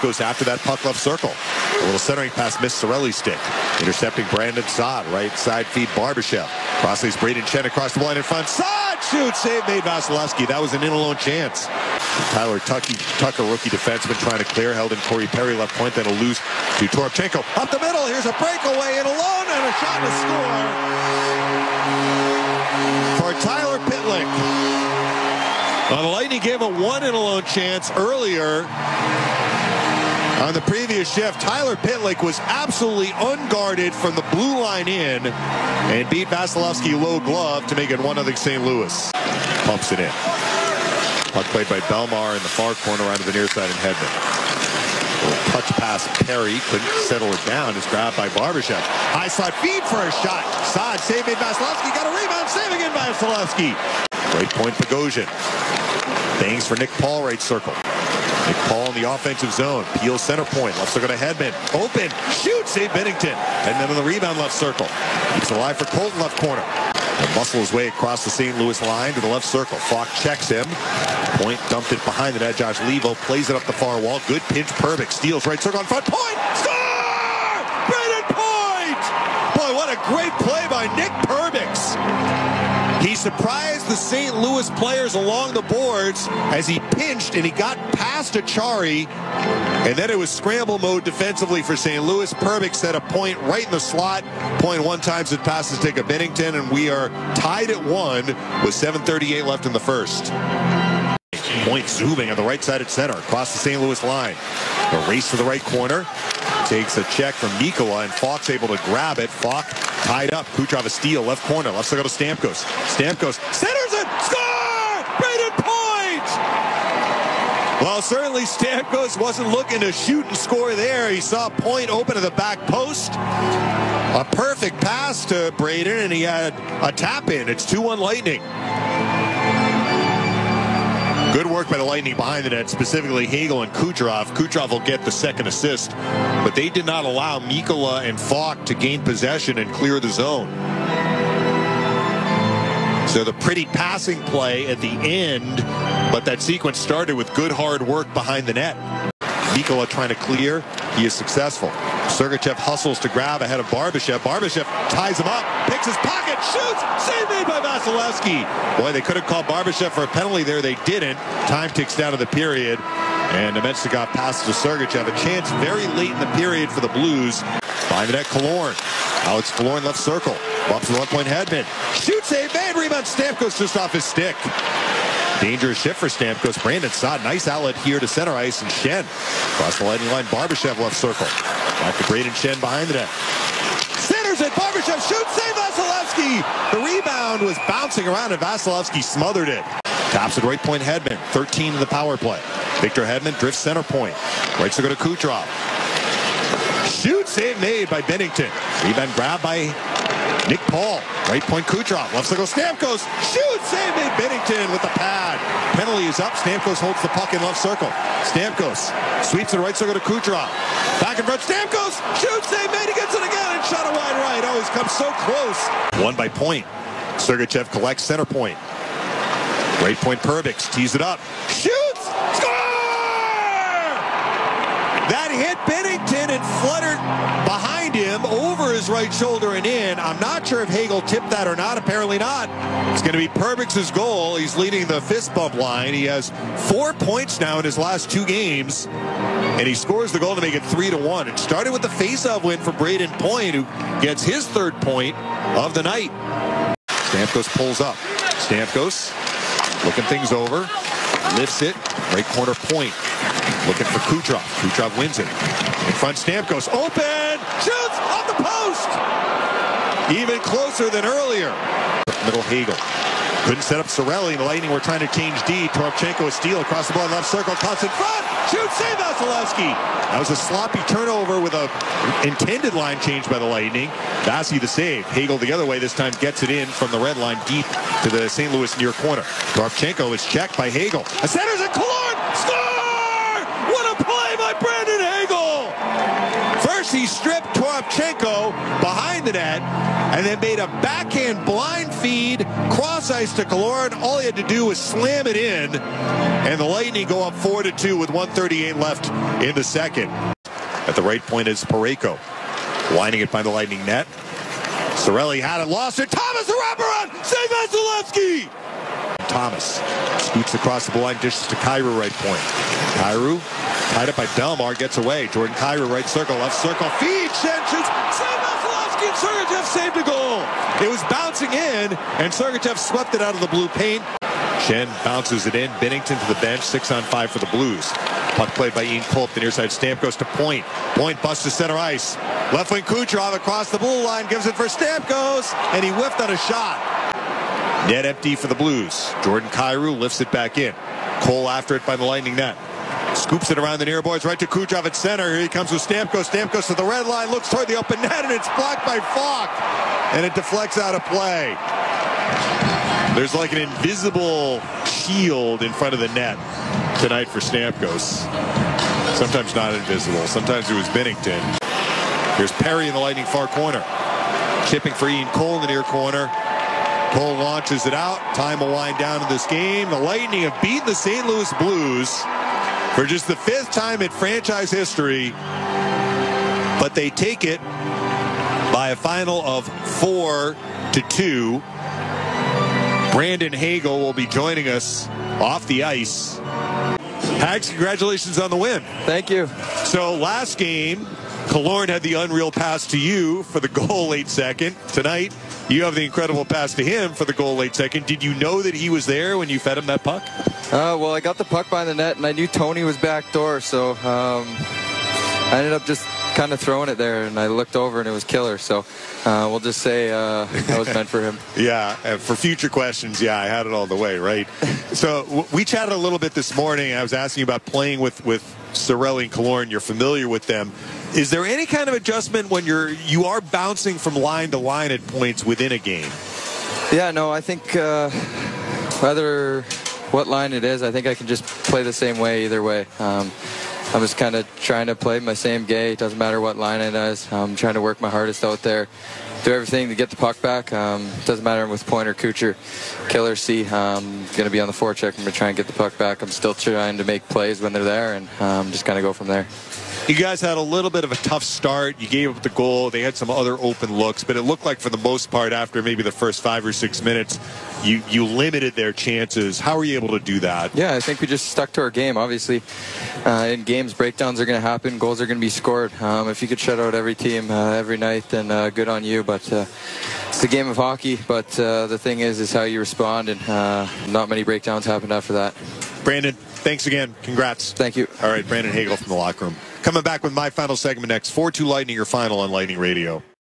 goes after that puck left circle. A little centering pass missed Cirelli's stick. Intercepting Brandon Saad. Right side feed Barbashev. Crossley's Brayden Schenn across the line in front. Saad shoots. Save made Vasilevsky. That was an in-alone chance. Tyler Tucker, rookie defenseman, trying to clear. Held in Corey Perry left point. Then a loose to Toropchenko. Up the middle. Here's a breakaway and alone and a shot to score for Tyler Pitlick. The Lightning gave a one in-alone chance earlier. On the previous shift, Tyler Pitlick was absolutely unguarded from the blue line in and beat Vasilevsky low glove to make it 1-0 St. Louis. Pumps it in. Puck played by Belmar in the far corner onto the near side and Hedman. A little touch pass Perry, couldn't settle it down. It's grabbed by Barbashev. High slot feed for a shot. Saad save made Vasilevsky. Got a rebound, saving in Vasilevsky. Right point Bogosian. Bangs for Nick Paul, right circle. Nick Paul in the offensive zone. Peel center point. Left circle to Hedman. Open. Shoot. Save Binnington. Hedman on the rebound left circle. Keeps it alive for Colton left corner. And muscle his way across the St. Louis line to the left circle. Falk checks him. Point dumped it behind the net. Josh Leivo plays it up the far wall. Good pinch. Perbix steals right circle on front. Point. Score! Brayden Point! Boy, what a great play by Nick Perbix. He surprised the St. Louis players along the boards as he pinched and he got past Achari. And then it was scramble mode defensively for St. Louis. Perbix set a point right in the slot. Point one times it passes to Binnington, and we are tied at 1 with 7:38 left in the first. Point zooming on the right side at center across the St. Louis line. A race to the right corner. Takes a check from Mikkola, and Falk's able to grab it. Falk tied up. Kucherov a steal, left corner. Left side to Stamkos. Stamkos centers it. Score! Brayden Point! Well, certainly Stamkos wasn't looking to shoot and score there. He saw Point open to the back post. A perfect pass to Brayden, and he had a tap in. It's 2-1 Lightning. Good work by the Lightning behind the net, specifically Hagel and Kucherov. Kucherov will get the second assist, but they did not allow Mikkola and Falk to gain possession and clear the zone. So the pretty passing play at the end, but that sequence started with good hard work behind the net. Mikkola trying to clear. He is successful. Sergachev hustles to grab ahead of Barbashev. Barbashev ties him up, picks his pocket, shoots! Save made by Vasilevsky. Boy, they could have called Barbashev for a penalty there. They didn't. Time ticks down to the period. And Nemetsnikov passes to Sergachev. A chance very late in the period for the Blues. Behind the net, Killorn. Alex Killorn left circle. Bumps the 1 point Hedman. Shoot, save made. Rebound Stamkos just off his stick. Dangerous shift for Stamkos. Brandon Saad, nice outlet here to center ice, and Schenn. Across the lightning line, Barbashev left circle. Back to Brayden Schenn behind the net. Centers it, Barbashev shoots, save Vasilevsky! The rebound was bouncing around and Vasilevsky smothered it. Taps at right point Hedman, 13 in the power play. Victor Hedman drifts center point. Right circle to Kucherov. Shoot, save made by Binnington. Rebound grabbed by Nick Paul. Right point Kucherov. Left circle Stamkos. Shoot! Save made Binnington with the pad. Penalty is up. Stamkos holds the puck in left circle. Stamkos sweeps to the right circle to Kucherov. Back in front. Stamkos. Shoot! Save made. He gets it again and shot a wide right. Oh, he's come so close. Won by Point. Sergachev collects center point. Right point Perbix. Tees it up. Shoots! Score! That hit Binnington and fluttered behind him over his right shoulder and in. I'm not sure if Hagel tipped that or not. Apparently not. It's going to be Perbix's goal. He's leading the fist bump line. He has 4 points now in his last 2 games. And he scores the goal to make it 3-1. It started with the face-off win for Brayden Point, who gets his 3rd point of the night. Stamkos pulls up. Stamkos looking things over. Lifts it. Right corner Point. Looking for Kucherov. Kucherov wins it. In front, Stamkos. Open! Shoots! Off the post! Even closer than earlier. Middle Hagel. Couldn't set up Cirelli. The Lightning were trying to change D. Toropchenko a steal across the blood left circle. Cuts in front. Shoot! Save Vasilevsky! That was a sloppy turnover with a intended line change by the Lightning. Vasi the save. Hagel the other way. This time gets it in from the red line deep to the St. Louis near corner. Toropchenko is checked by Hagel. A centers at Killorn! Score! What a play by Brandon Hagel! First he stripped Toropchenko behind the net, and then made a backhand blind feed, cross ice to Killorn. All he had to do was slam it in, and the Lightning go up 4-2 with 1:38 left in the second. At the right point is Parayko, winding it by the Lightning net. Cirelli had it, lost it. Thomas, the wraparound, save Vasilevsky. Thomas scoots across the blue line, dishes to Kyrou, right point. Kyrou, tied up by Belmar, gets away. Jordan Kyrou, right circle, left circle, feed, Schenn shoots, save Vasilevsky, and Sergachev saved a goal. It was bouncing in, and Sergachev swept it out of the blue paint. Schenn bounces it in, Binnington to the bench, 6-on-5 for the Blues. Puck played by Ian Cole, the near side. Stamkos to Point. Point busts to center ice. Left wing Kucherov across the blue line, gives it for Stamkos, and he whiffed on a shot. Net empty for the Blues. Jordan Kyrou lifts it back in. Cole after it by the Lightning net. Scoops it around the near boards, right to Kucherov at center. Here he comes with Stamkos. Stamkos to the red line, looks toward the open net, and it's blocked by Falk. And it deflects out of play. There's like an invisible shield in front of the net tonight for Stamkos. Sometimes not invisible. Sometimes it was Binnington. Here's Perry in the Lightning far corner. Chipping for Ian Cole in the near corner. Cole launches it out. Time will wind down in this game. The Lightning have beaten the St. Louis Blues for just the 5th time in franchise history. But they take it by a final of 4-2. Brandon Hagel will be joining us off the ice. Hags, congratulations on the win. Thank you. So last game, Killorn had the unreal pass to you for the goal late second. Tonight, you have the incredible pass to him for the goal late second. Did you know that he was there when you fed him that puck? Well, I got the puck by the net, and I knew Tony was back door, so I ended up just kind of throwing it there, and I looked over, and it was killer. So we'll just say that was meant for him. Yeah, and for future questions, yeah, I had it all the way, right? So we chatted a little bit this morning. I was asking about playing with Cirelli and Killorn. You're familiar with them. Is there any kind of adjustment when you are bouncing from line to line at points within a game? Yeah, no, I think whether what line it is, I think I can just play the same way either way. I'm just kind of trying to play my same game. It doesn't matter what line it is. I'm trying to work my hardest out there, do everything to get the puck back. Doesn't matter with Point or Kucher, Killer C. I'm going to be on the forecheck. I'm going to try and get the puck back. I'm still trying to make plays when they're there, and just kind of go from there. You guys had a little bit of a tough start. You gave up the goal. They had some other open looks, but it looked like for the most part after maybe the first 5 or 6 minutes, you limited their chances. How were you able to do that? Yeah, I think we just stuck to our game. Obviously, in games, breakdowns are going to happen. Goals are going to be scored. If you could shut out every team every night, then good on you. But it's a game of hockey. But the thing is how you respond, and not many breakdowns happened after that. Brandon, thanks again. Congrats. Thank you. All right, Brandon Hagel from the locker room. Coming back with my final segment next. 4-2 Lightning, your final on Lightning Radio.